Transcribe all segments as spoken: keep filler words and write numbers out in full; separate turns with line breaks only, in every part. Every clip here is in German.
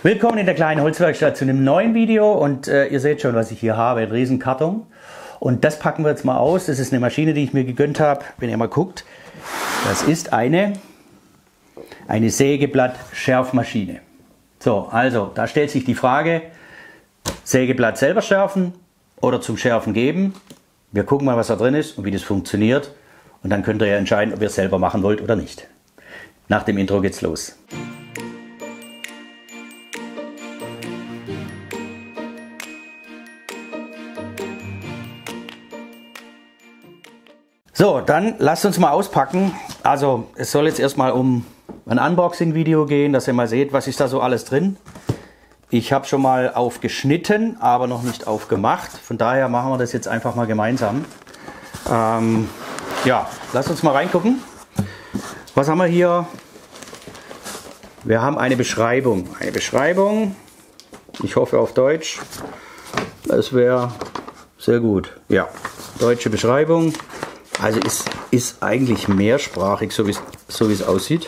Willkommen in der kleinen Holzwerkstatt zu einem neuen Video und äh, ihr seht schon, was ich hier habe, ein riesen Karton. Und das packen wir jetzt mal aus. Das ist eine Maschine, die ich mir gegönnt habe. Wenn ihr mal guckt, das ist eine, eine Sägeblatt-Schärfmaschine. So, also da stellt sich die Frage, Sägeblatt selber schärfen oder zum Schärfen geben. Wir gucken mal, was da drin ist und wie das funktioniert. Und dann könnt ihr ja entscheiden, ob ihr es selber machen wollt oder nicht. Nach dem Intro geht's los. So, dann lasst uns mal auspacken. Also es soll jetzt erstmal um ein Unboxing-Video gehen, dass ihr mal seht, was ist da so alles drin. Ich habe schon mal aufgeschnitten, aber noch nicht aufgemacht. Von daher machen wir das jetzt einfach mal gemeinsam. Ähm, ja, lasst uns mal reingucken. Was haben wir hier? Wir haben eine Beschreibung. Eine Beschreibung, ich hoffe auf Deutsch. Das wäre sehr gut. Ja, deutsche Beschreibung. Also ist, ist eigentlich mehrsprachig, so wie so es aussieht.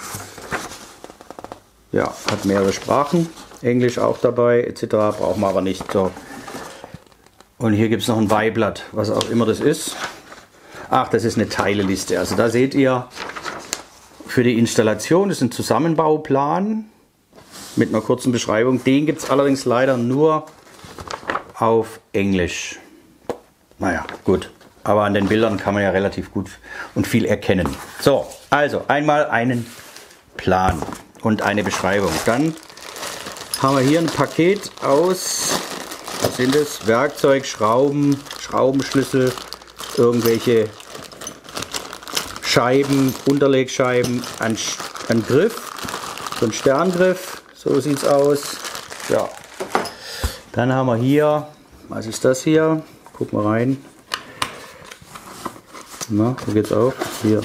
Ja, hat mehrere Sprachen. Englisch auch dabei, et cetera. Brauchen wir aber nicht. So. Und hier gibt es noch ein Beiblatt, was auch immer das ist. Ach, das ist eine Teileliste. Also da seht ihr für die Installation, das ist ein Zusammenbauplan mit einer kurzen Beschreibung. Den gibt es allerdings leider nur auf Englisch. Naja, gut. Aber an den Bildern kann man ja relativ gut und viel erkennen. So, also einmal einen Plan und eine Beschreibung. Dann haben wir hier ein Paket aus, was sind das? Werkzeug, Schrauben, Schraubenschlüssel, irgendwelche Scheiben, Unterlegscheiben, ein, ein Griff, so ein Sterngriff, so sieht es aus. Ja. Dann haben wir hier, was ist das hier? Guck mal rein. Na, wo geht's auf? Hier.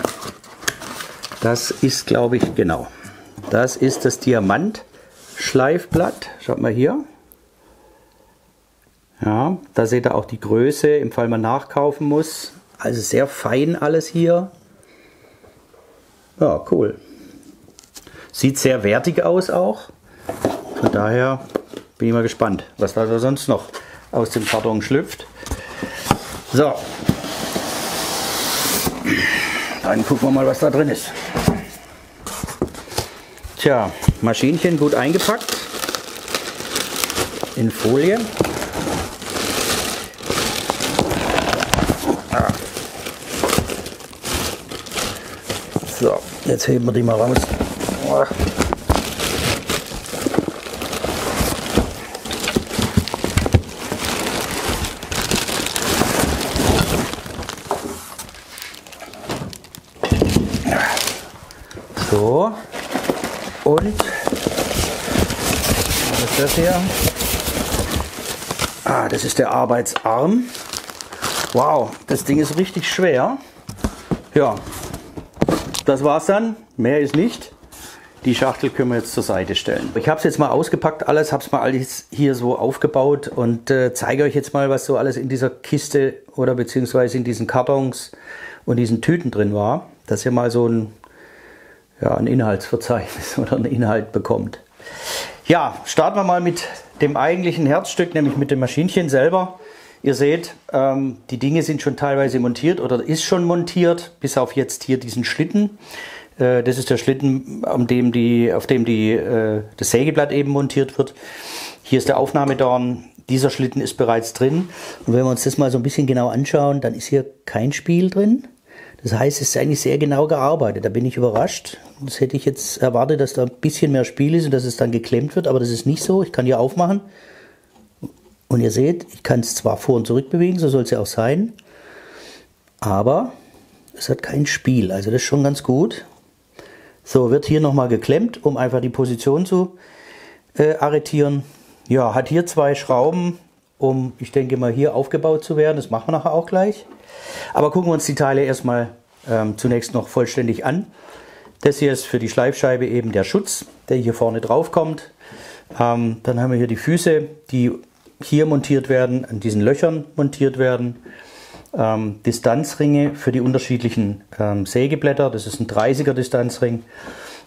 Das ist, glaube ich, genau. Das ist das Diamantschleifblatt. Schaut mal hier. Ja, da seht ihr auch die Größe, im Fall man nachkaufen muss. Also sehr fein alles hier. Ja, cool. Sieht sehr wertig aus auch. Von daher bin ich mal gespannt, was da sonst noch aus dem Karton schlüpft. So. Dann gucken wir mal, was da drin ist. Tja, Maschinchen gut eingepackt in Folie. Ah. So, jetzt heben wir die mal raus. So, und was ist das hier? Ah, das ist der Arbeitsarm. Wow, das Ding ist richtig schwer. Ja, das war's dann. Mehr ist nicht. Die Schachtel können wir jetzt zur Seite stellen. Ich habe es jetzt mal ausgepackt, alles, habe es mal alles hier so aufgebaut und äh, zeige euch jetzt mal, was so alles in dieser Kiste oder beziehungsweise in diesen Kartons und diesen Tüten drin war. Dass ihr mal so ein Ja, ein Inhaltsverzeichnis oder einen Inhalt bekommt. Ja, starten wir mal mit dem eigentlichen Herzstück, nämlich mit dem Maschinchen selber. Ihr seht, ähm, die Dinge sind schon teilweise montiert oder ist schon montiert, bis auf jetzt hier diesen Schlitten. Äh, das ist der Schlitten, auf dem, die, auf dem die, äh, das Sägeblatt eben montiert wird. Hier ist der Aufnahmedorn. Dieser Schlitten ist bereits drin. Und wenn wir uns das mal so ein bisschen genau anschauen, dann ist hier kein Spiel drin. Das heißt, es ist eigentlich sehr genau gearbeitet. Da bin ich überrascht. Das hätte ich jetzt erwartet, dass da ein bisschen mehr Spiel ist und dass es dann geklemmt wird. Aber das ist nicht so. Ich kann hier aufmachen. Und ihr seht, ich kann es zwar vor und zurück bewegen, so soll es ja auch sein. Aber es hat kein Spiel. Also das ist schon ganz gut. So, wird hier nochmal geklemmt, um einfach die Position zu äh, arretieren. Ja, hat hier zwei Schrauben, um, ich denke mal, hier aufgebaut zu werden. Das machen wir nachher auch gleich. Aber gucken wir uns die Teile erstmal ähm, zunächst noch vollständig an. Das hier ist für die Schleifscheibe eben der Schutz, der hier vorne drauf kommt. Ähm, dann haben wir hier die Füße, die hier montiert werden, an diesen Löchern montiert werden. Ähm, Distanzringe für die unterschiedlichen ähm, Sägeblätter. Das ist ein dreißiger Distanzring.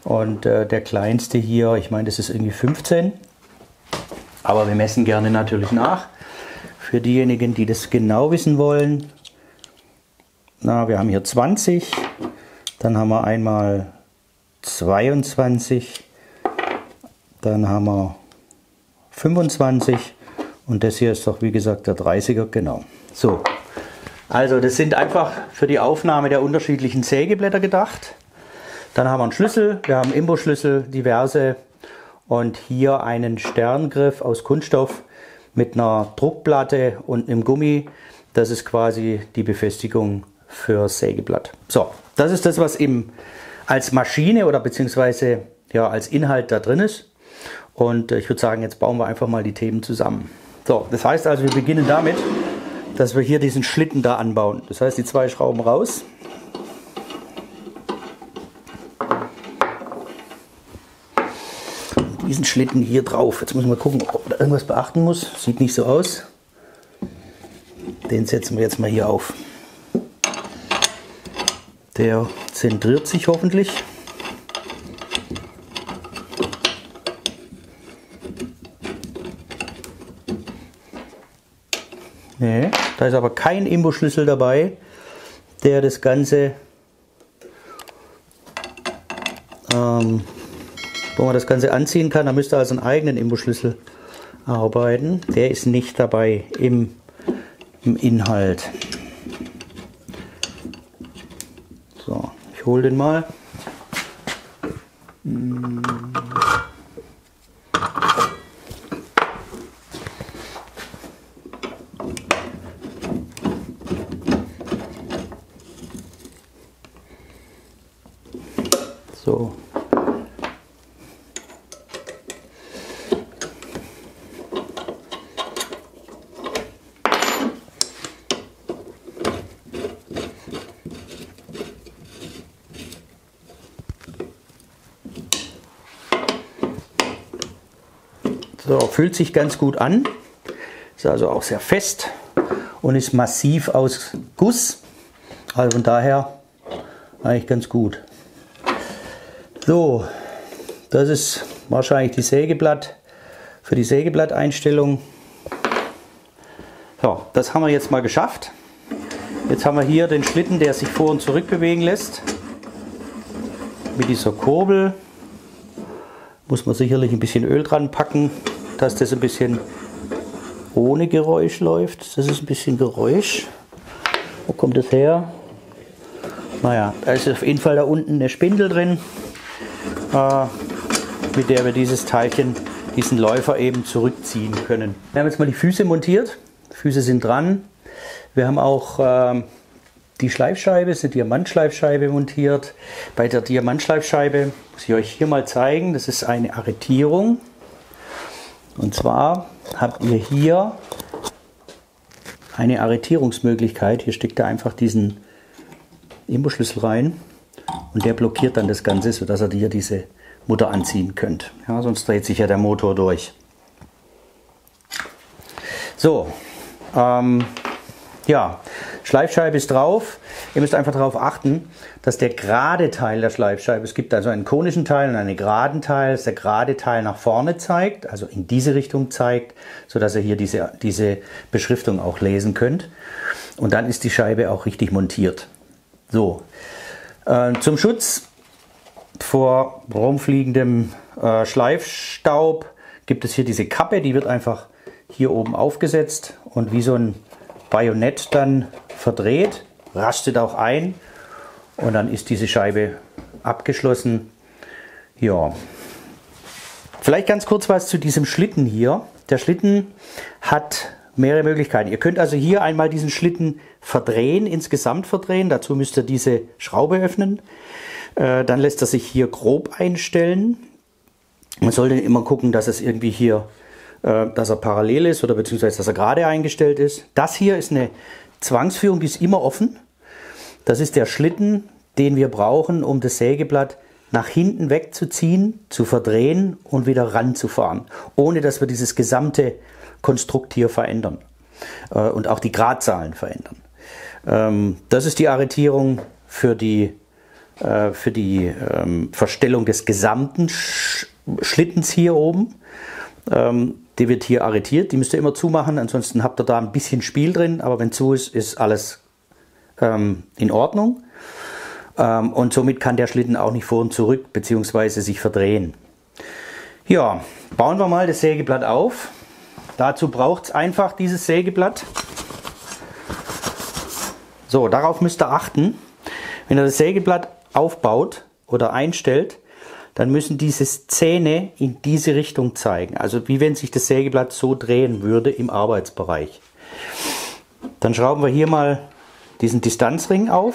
Und äh, der kleinste hier, ich meine, das ist irgendwie fünfzehn. Aber wir messen gerne natürlich nach. Für diejenigen, die das genau wissen wollen. Na, wir haben hier zwanzig. Dann haben wir einmal zweiundzwanzig. Dann haben wir fünfundzwanzig. Und das hier ist doch, wie gesagt, der dreißiger. Genau. So. Also, das sind einfach für die Aufnahme der unterschiedlichen Sägeblätter gedacht. Dann haben wir einen Schlüssel. Wir haben Imbusschlüssel, diverse. Und hier einen Sterngriff aus Kunststoff mit einer Druckplatte und einem Gummi. Das ist quasi die Befestigung für das Sägeblatt. So, das ist das, was eben als Maschine oder beziehungsweise ja, als Inhalt da drin ist. Und ich würde sagen, jetzt bauen wir einfach mal die Themen zusammen. So, das heißt also, wir beginnen damit, dass wir hier diesen Schlitten da anbauen. Das heißt, die zwei Schrauben raus. Diesen Schlitten hier drauf. Jetzt müssen wir gucken, ob da irgendwas beachten muss. Sieht nicht so aus. Den setzen wir jetzt mal hier auf. Der zentriert sich hoffentlich. Nee, da ist aber kein Imbusschlüssel dabei, der das Ganze ähm, wo man das Ganze anziehen kann. Da müsst ihr also einen eigenen Imbusschlüssel arbeiten. Der ist nicht dabei im, im Inhalt. So, ich hole den mal. So. So, fühlt sich ganz gut an, ist also auch sehr fest und ist massiv aus Guss, also von daher eigentlich ganz gut. So, das ist wahrscheinlich die Sägeblatt für die Sägeblatteinstellung. So, das haben wir jetzt mal geschafft. Jetzt haben wir hier den Schlitten, der sich vor und zurück bewegen lässt. Mit dieser Kurbel muss man sicherlich ein bisschen Öl dran packen, dass das ein bisschen ohne Geräusch läuft. Das ist ein bisschen Geräusch. Wo kommt das her? Naja, da ist auf jeden Fall da unten eine Spindel drin, äh, mit der wir dieses Teilchen, diesen Läufer eben zurückziehen können. Wir haben jetzt mal die Füße montiert. Die Füße sind dran. Wir haben auch äh, die Schleifscheibe, ist eine Diamantschleifscheibe montiert. Bei der Diamantschleifscheibe muss ich euch hier mal zeigen, das ist eine Arretierung. Und zwar habt ihr hier eine Arretierungsmöglichkeit. Hier steckt ihr einfach diesen Imbusschlüssel rein und der blockiert dann das Ganze, sodass ihr hier diese Mutter anziehen könnt. Ja, sonst dreht sich ja der Motor durch. So, ähm, ja, Schleifscheibe ist drauf. Ihr müsst einfach darauf achten, dass der gerade Teil der Schleifscheibe, es gibt also einen konischen Teil und einen geraden Teil, dass der gerade Teil nach vorne zeigt, also in diese Richtung zeigt, sodass ihr hier diese, diese Beschriftung auch lesen könnt. Und dann ist die Scheibe auch richtig montiert. So, äh, zum Schutz vor rumfliegendem äh, Schleifstaub gibt es hier diese Kappe, die wird einfach hier oben aufgesetzt und wie so ein Bajonett dann verdreht, rastet auch ein und dann ist diese Scheibe abgeschlossen. Ja, vielleicht ganz kurz was zu diesem Schlitten hier. Der Schlitten hat mehrere Möglichkeiten. Ihr könnt also hier einmal diesen Schlitten verdrehen, insgesamt verdrehen. Dazu müsst ihr diese Schraube öffnen. Äh, dann lässt er sich hier grob einstellen. Man sollte immer gucken, dass es irgendwie hier, äh, dass er parallel ist oder beziehungsweise dass er gerade eingestellt ist. Das hier ist eine Zwangsführung, die ist immer offen. Das ist der Schlitten, den wir brauchen, um das Sägeblatt nach hinten wegzuziehen, zu verdrehen und wieder ranzufahren, ohne dass wir dieses gesamte Konstrukt hier verändern äh, und auch die Gradzahlen verändern. Ähm, das ist die Arretierung für die äh, für die ähm, Verstellung des gesamten Sch Schlittens hier oben. Ähm, die wird hier arretiert, die müsst ihr immer zumachen, ansonsten habt ihr da ein bisschen Spiel drin, aber wenn zu ist, ist alles ähm, in Ordnung. Ähm, und somit kann der Schlitten auch nicht vor und zurück bzw. sich verdrehen. Ja, bauen wir mal das Sägeblatt auf. Dazu braucht es einfach dieses Sägeblatt. So, darauf müsst ihr achten. Wenn ihr das Sägeblatt aufbaut oder einstellt, dann müssen diese Zähne in diese Richtung zeigen. Also wie wenn sich das Sägeblatt so drehen würde im Arbeitsbereich. Dann schrauben wir hier mal diesen Distanzring auf.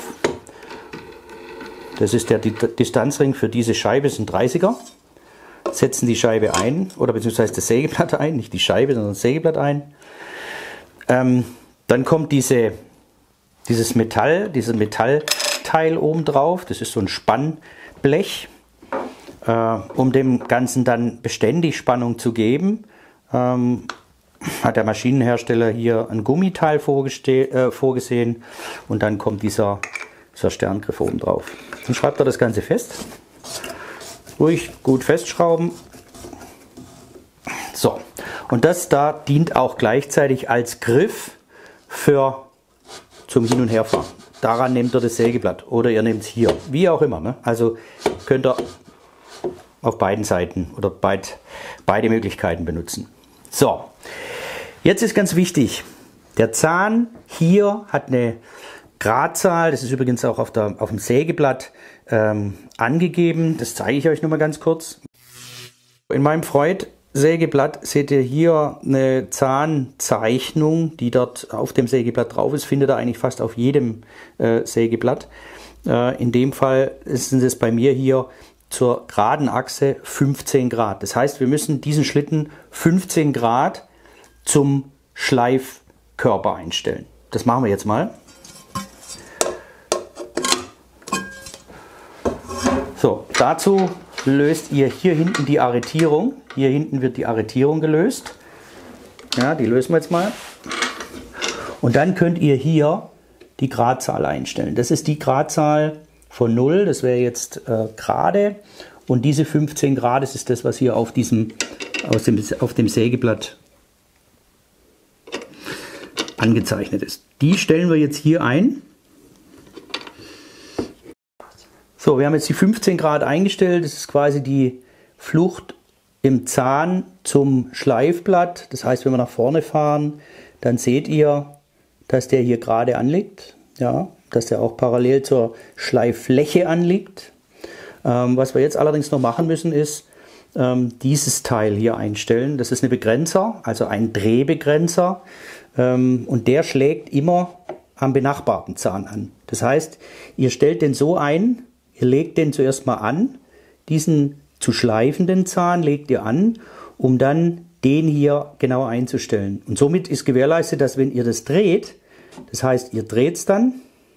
Das ist der Distanzring für diese Scheibe, das ist ein dreißiger. Setzen die Scheibe ein, oder beziehungsweise das Sägeblatt ein, nicht die Scheibe, sondern das Sägeblatt ein. Ähm, dann kommt diese, dieses Metall, dieses Metallteil oben drauf, das ist so ein Spannblech, äh, um dem Ganzen dann beständig Spannung zu geben. Ähm, hat der Maschinenhersteller hier ein Gummiteil äh, vorgesehen und dann kommt dieser, dieser Sterngriff oben drauf. Dann schreibt er das Ganze fest. Ruhig gut festschrauben. So, und das da dient auch gleichzeitig als Griff für zum Hin- und Herfahren. Daran nehmt ihr das Sägeblatt oder ihr nehmt es hier, wie auch immer. Ne? Also könnt ihr auf beiden Seiten oder beid, beide Möglichkeiten benutzen. So, jetzt ist ganz wichtig, der Zahn hier hat eine Gradzahl, das ist übrigens auch auf, der, auf dem Sägeblatt ähm, angegeben, das zeige ich euch nur mal ganz kurz. In meinem Freud-Sägeblatt seht ihr hier eine Zahnzeichnung, die dort auf dem Sägeblatt drauf ist, findet ihr eigentlich fast auf jedem äh, Sägeblatt. Äh, in dem Fall sind es bei mir hier zur geraden Achse fünfzehn Grad. Das heißt, wir müssen diesen Schlitten fünfzehn Grad zum Schleifkörper einstellen. Das machen wir jetzt mal. So, dazu löst ihr hier hinten die Arretierung. Hier hinten wird die Arretierung gelöst. Ja, die lösen wir jetzt mal. Und dann könnt ihr hier die Gradzahl einstellen. Das ist die Gradzahl von null, das wäre jetzt äh, gerade. Und diese fünfzehn Grad, das ist das, was hier auf, diesem, aus dem, auf dem Sägeblatt angezeichnet ist. Die stellen wir jetzt hier ein. So, wir haben jetzt die fünfzehn Grad eingestellt. Das ist quasi die Flucht im Zahn zum Schleifblatt. Das heißt, wenn wir nach vorne fahren, dann seht ihr, dass der hier gerade anliegt. Ja, dass der auch parallel zur Schleiffläche anliegt. Ähm, was wir jetzt allerdings noch machen müssen, ist ähm, dieses Teil hier einstellen. Das ist ein Begrenzer, also ein Drehbegrenzer. Ähm, und der schlägt immer am benachbarten Zahn an. Das heißt, ihr stellt den so ein, ihr legt den zuerst mal an, diesen zu schleifenden Zahn legt ihr an, um dann den hier genau einzustellen. Und somit ist gewährleistet, dass wenn ihr das dreht, das heißt, ihr dreht es dann,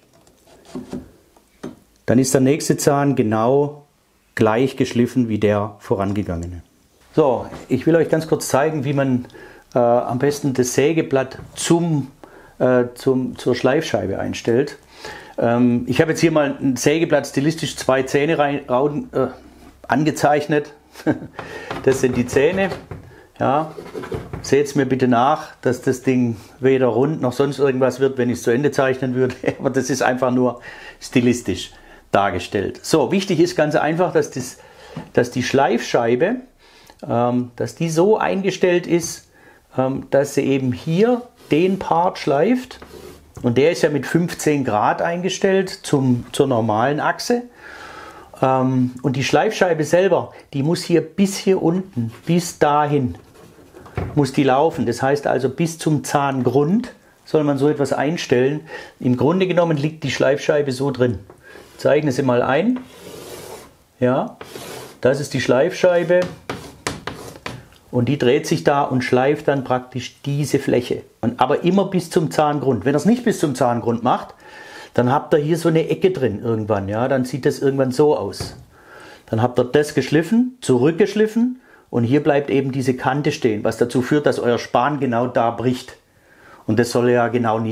dann ist der nächste Zahn genau gleich geschliffen wie der vorangegangene. So, ich will euch ganz kurz zeigen, wie man äh, am besten das Sägeblatt zum, äh, zum, zur Schleifscheibe einstellt. Ähm, ich habe jetzt hier mal ein Sägeblatt stilistisch zwei Zähne rein, äh, angezeichnet. Das sind die Zähne. Ja, seht es mir bitte nach, dass das Ding weder rund noch sonst irgendwas wird, wenn ich es zu Ende zeichnen würde. Aber das ist einfach nur stilistisch dargestellt. So, wichtig ist ganz einfach, dass, das, dass die Schleifscheibe, ähm, dass die so eingestellt ist, ähm, dass sie eben hier den Part schleift. Und der ist ja mit fünfzehn Grad eingestellt zum, zur normalen Achse. Ähm, und die Schleifscheibe selber, die muss hier bis hier unten, bis dahin, muss die laufen. Das heißt also, bis zum Zahngrund soll man so etwas einstellen. Im Grunde genommen liegt die Schleifscheibe so drin. Ich zeichne sie mal ein. Ja, das ist die Schleifscheibe. Und die dreht sich da und schleift dann praktisch diese Fläche. Und aber immer bis zum Zahngrund. Wenn ihr es nicht bis zum Zahngrund macht, dann habt ihr hier so eine Ecke drin irgendwann. Ja, dann sieht das irgendwann so aus. Dann habt ihr das geschliffen, zurückgeschliffen und hier bleibt eben diese Kante stehen, was dazu führt, dass euer Span genau da bricht. Und das soll ja genau nicht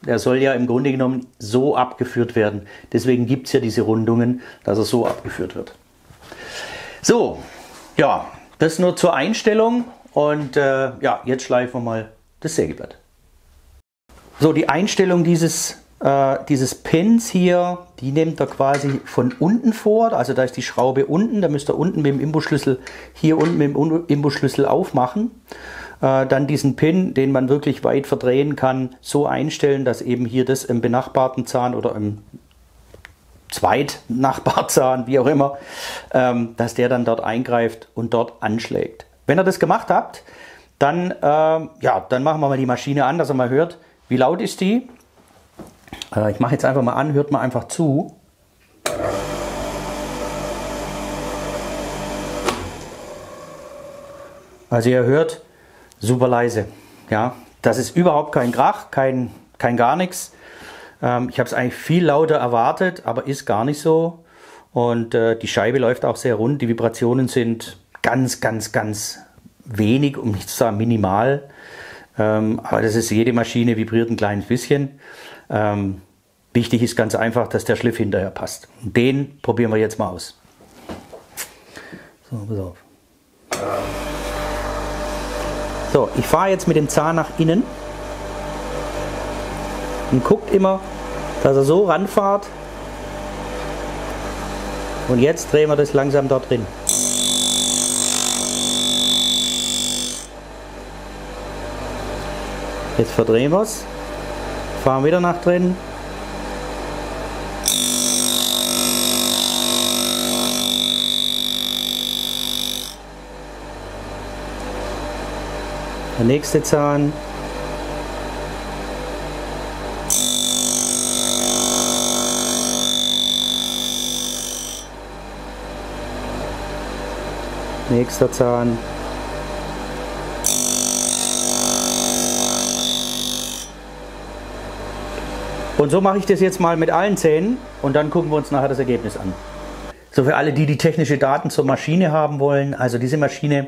Der soll ja im Grunde genommen so abgeführt werden. Deswegen gibt es ja diese Rundungen, dass er so abgeführt wird. So, ja, das nur zur Einstellung. Und äh, ja, jetzt schleifen wir mal das Sägeblatt. So, die Einstellung dieses, äh, dieses Pins hier, die nimmt er quasi von unten vor. Also da ist die Schraube unten, da müsst ihr unten mit dem Imbusschlüssel, hier unten mit dem Imbusschlüssel aufmachen. Äh, dann diesen Pin, den man wirklich weit verdrehen kann, so einstellen, dass eben hier das im benachbarten Zahn oder im Zweitnachbarzahn, wie auch immer, ähm, dass der dann dort eingreift und dort anschlägt. Wenn ihr das gemacht habt, dann, äh, ja, dann machen wir mal die Maschine an, dass ihr mal hört, wie laut ist die. Äh, ich mache jetzt einfach mal an, hört mal einfach zu. Also ihr hört, super leise. Ja, das ist überhaupt kein Krach, kein, kein gar nichts. Ähm, ich habe es eigentlich viel lauter erwartet, aber ist gar nicht so. Und äh, die Scheibe läuft auch sehr rund. Die Vibrationen sind ganz, ganz, ganz wenig, um nicht zu sagen minimal. Ähm, aber das ist, jede Maschine vibriert ein kleines bisschen. Ähm, wichtig ist ganz einfach, dass der Schliff hinterher passt. Und den probieren wir jetzt mal aus. So, pass auf. So, ich fahre jetzt mit dem Zahn nach innen und guckt immer, dass er so ranfahrt. Und jetzt drehen wir das langsam dort drin. Jetzt verdrehen wir es, fahren wieder nach drin. Der nächste Zahn. Nächster Zahn. Und so mache ich das jetzt mal mit allen Zähnen und dann gucken wir uns nachher das Ergebnis an. So, für alle, die die technische Daten zur Maschine haben wollen, also diese Maschine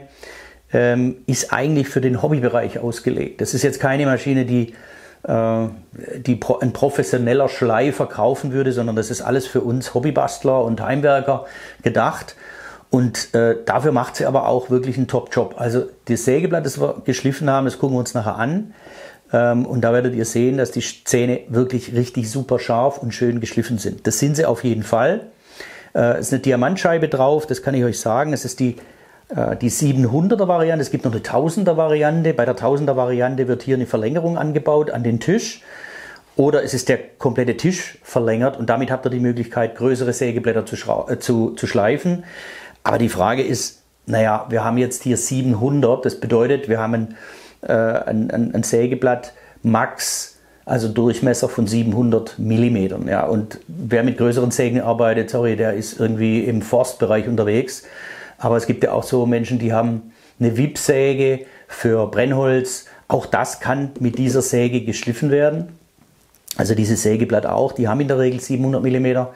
ähm, ist eigentlich für den Hobbybereich ausgelegt. Das ist jetzt keine Maschine, die, äh, die pro, ein professioneller Schleifer kaufen würde, sondern das ist alles für uns Hobbybastler und Heimwerker gedacht. Und äh, dafür macht sie aber auch wirklich einen Top-Job. Also das Sägeblatt, das wir geschliffen haben, das gucken wir uns nachher an. Ähm, und da werdet ihr sehen, dass die Zähne wirklich richtig super scharf und schön geschliffen sind. Das sind sie auf jeden Fall. Äh, es ist eine Diamantscheibe drauf, das kann ich euch sagen. Es ist die, äh, die siebenhunderter Variante, es gibt noch eine tausender Variante. Bei der tausender Variante wird hier eine Verlängerung angebaut an den Tisch. Oder es ist der komplette Tisch verlängert und damit habt ihr die Möglichkeit, größere Sägeblätter zu, äh, zu, zu schleifen. Aber die Frage ist, naja, wir haben jetzt hier siebenhundert, das bedeutet, wir haben ein, äh, ein, ein, ein Sägeblatt Max, also Durchmesser von siebenhundert Millimetern. Ja. Und wer mit größeren Sägen arbeitet, sorry, der ist irgendwie im Forstbereich unterwegs. Aber es gibt ja auch so Menschen, die haben eine Wippsäge für Brennholz. Auch das kann mit dieser Säge geschliffen werden. Also dieses Sägeblatt auch, die haben in der Regel siebenhundert Millimeter.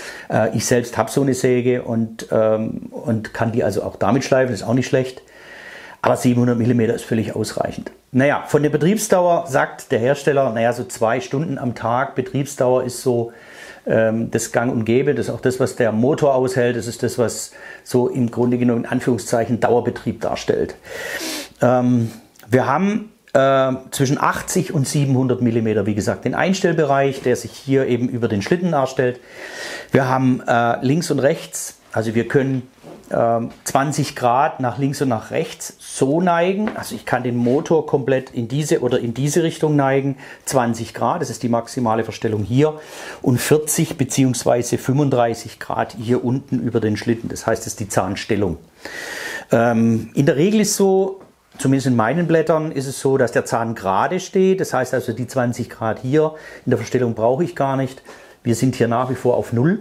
Ich selbst habe so eine Säge und, ähm, und kann die also auch damit schleifen, das ist auch nicht schlecht. Aber siebenhundert Millimeter ist völlig ausreichend. Naja, von der Betriebsdauer sagt der Hersteller, naja, so zwei Stunden am Tag Betriebsdauer ist so ähm, das Gang und Gäbe. Das ist auch das, was der Motor aushält. Das ist das, was so im Grunde genommen in Anführungszeichen Dauerbetrieb darstellt. Ähm, wir haben Äh, zwischen achtzig und siebenhundert Millimeter, wie gesagt, den Einstellbereich, der sich hier eben über den Schlitten darstellt. Wir haben äh, links und rechts, also wir können äh, zwanzig Grad nach links und nach rechts so neigen. Also ich kann den Motor komplett in diese oder in diese Richtung neigen. zwanzig Grad, das ist die maximale Verstellung hier. Und vierzig bzw. fünfunddreißig Grad hier unten über den Schlitten. Das heißt, das ist die Zahnstellung. Ähm, in der Regel ist so, zumindest in meinen Blättern ist es so, dass der Zahn gerade steht. Das heißt also, die zwanzig Grad hier in der Verstellung brauche ich gar nicht. Wir sind hier nach wie vor auf null.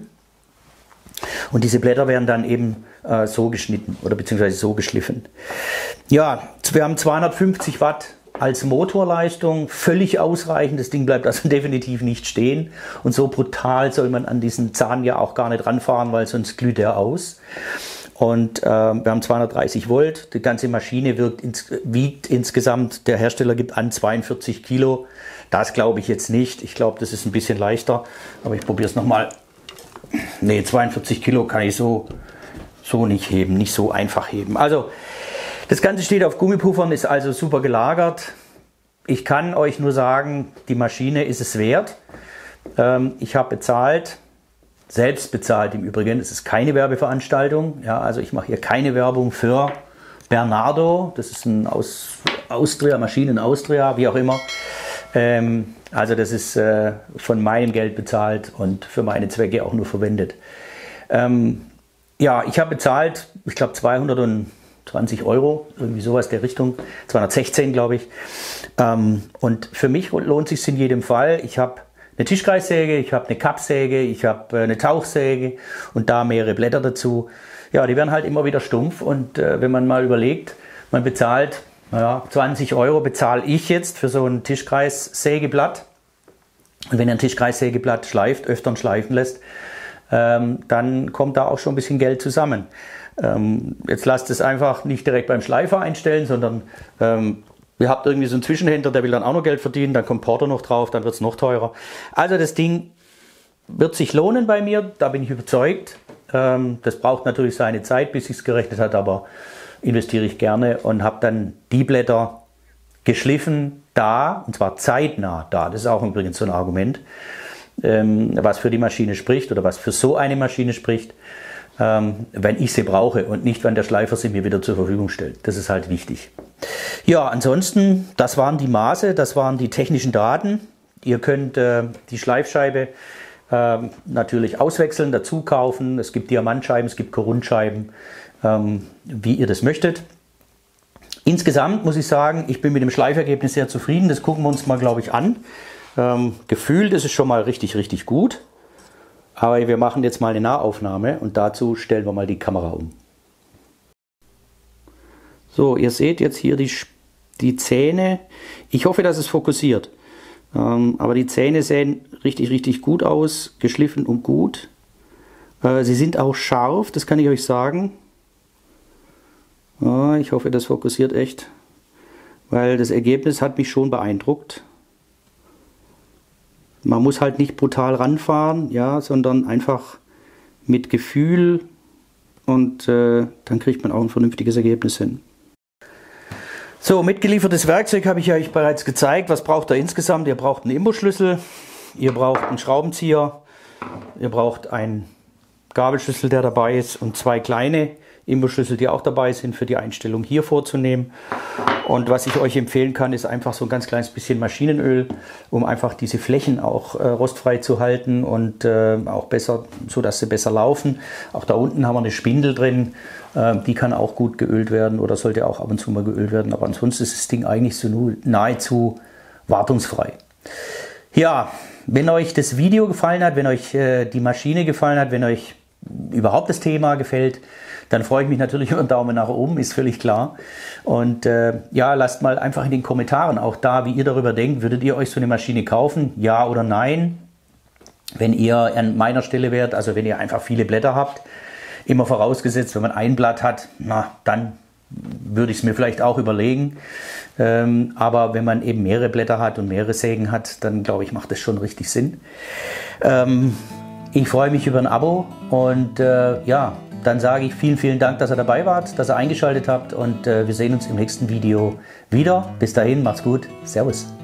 Und diese Blätter werden dann eben äh, so geschnitten oder beziehungsweise so geschliffen. Ja, wir haben zweihundertfünfzig Watt als Motorleistung, völlig ausreichend. Das Ding bleibt also definitiv nicht stehen. Und so brutal soll man an diesen Zahn ja auch gar nicht ranfahren, weil sonst glüht er aus. Und äh, wir haben zweihundertdreißig Volt. Die ganze Maschine wirkt ins, wiegt insgesamt, der Hersteller gibt an zweiundvierzig Kilo. Das glaube ich jetzt nicht. Ich glaube, das ist ein bisschen leichter. Aber ich probiere es nochmal. Ne, zweiundvierzig Kilo kann ich so, so nicht heben, nicht so einfach heben. Also das Ganze steht auf Gummipuffern, ist also super gelagert. Ich kann euch nur sagen, die Maschine ist es wert. Ähm, ich habe bezahlt, selbst bezahlt im Übrigen. Es ist keine Werbeveranstaltung. Ja, also ich mache hier keine Werbung für Bernardo. Das ist ein aus Austria, Maschinen Austria, wie auch immer. Ähm, also das ist äh, von meinem Geld bezahlt und für meine Zwecke auch nur verwendet. Ähm, ja, ich habe bezahlt, ich glaube zweihundertzwanzig Euro, irgendwie sowas der Richtung, zweihundertsechzehn glaube ich. Ähm, und für mich lohnt es sich in jedem Fall. Ich habe eine Tischkreissäge, ich habe eine Kappsäge, ich habe eine Tauchsäge und da mehrere Blätter dazu. Ja, die werden halt immer wieder stumpf und äh, wenn man mal überlegt, man bezahlt naja, zwanzig Euro bezahle ich jetzt für so ein Tischkreissägeblatt. Und wenn ihr ein Tischkreissägeblatt schleift, öfter schleifen lässt, ähm, dann kommt da auch schon ein bisschen Geld zusammen. Ähm, jetzt lasst es einfach nicht direkt beim Schleifer einstellen, sondern ähm, ihr habt irgendwie so einen Zwischenhändler, der will dann auch noch Geld verdienen, dann kommt Porto noch drauf, dann wird es noch teurer. Also das Ding wird sich lohnen bei mir, da bin ich überzeugt. Ähm, das braucht natürlich seine Zeit, bis sich es gerechnet hat, aber investiere ich gerne und habe dann die Blätter geschliffen da, und zwar zeitnah da. Das ist auch übrigens so ein Argument, ähm, was für die Maschine spricht oder was für so eine Maschine spricht, ähm, wenn ich sie brauche und nicht, wenn der Schleifer sie mir wieder zur Verfügung stellt. Das ist halt wichtig. Ja, ansonsten, das waren die Maße, das waren die technischen Daten. Ihr könnt äh, die Schleifscheibe äh, natürlich auswechseln, dazu kaufen. Es gibt Diamantscheiben, es gibt Korundscheiben, ähm, wie ihr das möchtet. Insgesamt muss ich sagen, ich bin mit dem Schleifergebnis sehr zufrieden. Das gucken wir uns mal, glaube ich, an. Ähm, gefühlt ist es schon mal richtig, richtig gut. Aber wir machen jetzt mal eine Nahaufnahme und dazu stellen wir mal die Kamera um. So, ihr seht jetzt hier die, die Zähne. Ich hoffe, dass es fokussiert. Ähm, aber die Zähne sehen richtig, richtig gut aus, geschliffen und gut. Äh, sie sind auch scharf, das kann ich euch sagen. Ja, ich hoffe, das fokussiert echt, weil das Ergebnis hat mich schon beeindruckt. Man muss halt nicht brutal ranfahren, ja, sondern einfach mit Gefühl und äh, dann kriegt man auch ein vernünftiges Ergebnis hin. So, mitgeliefertes Werkzeug habe ich euch bereits gezeigt. Was braucht ihr insgesamt? Ihr braucht einen Imbusschlüssel, ihr braucht einen Schraubenzieher, ihr braucht einen Gabelschlüssel, der dabei ist, und zwei kleine Imbusschlüssel, die auch dabei sind, für die Einstellung hier vorzunehmen. Und was ich euch empfehlen kann, ist einfach so ein ganz kleines bisschen Maschinenöl, um einfach diese Flächen auch äh, rostfrei zu halten und äh, auch besser, so dass sie besser laufen. Auch da unten haben wir eine Spindel drin, äh, die kann auch gut geölt werden oder sollte auch ab und zu mal geölt werden. Aber ansonsten ist das Ding eigentlich so nahezu wartungsfrei. Ja, wenn euch das Video gefallen hat, wenn euch äh, die Maschine gefallen hat, wenn euch überhaupt das Thema gefällt, dann freue ich mich natürlich über einen Daumen nach oben, ist völlig klar. Und äh, ja, lasst mal einfach in den Kommentaren auch da, wie ihr darüber denkt. Würdet ihr euch so eine Maschine kaufen? Ja oder nein? Wenn ihr an meiner Stelle wärt, also wenn ihr einfach viele Blätter habt, immer vorausgesetzt, wenn man ein Blatt hat, na, dann würde ich es mir vielleicht auch überlegen. Ähm, aber wenn man eben mehrere Blätter hat und mehrere Sägen hat, dann glaube ich, macht das schon richtig Sinn. Ähm, ich freue mich über ein Abo und äh, ja, dann sage ich vielen, vielen Dank, dass ihr dabei wart, dass ihr eingeschaltet habt und äh, wir sehen uns im nächsten Video wieder. Bis dahin, macht's gut. Servus.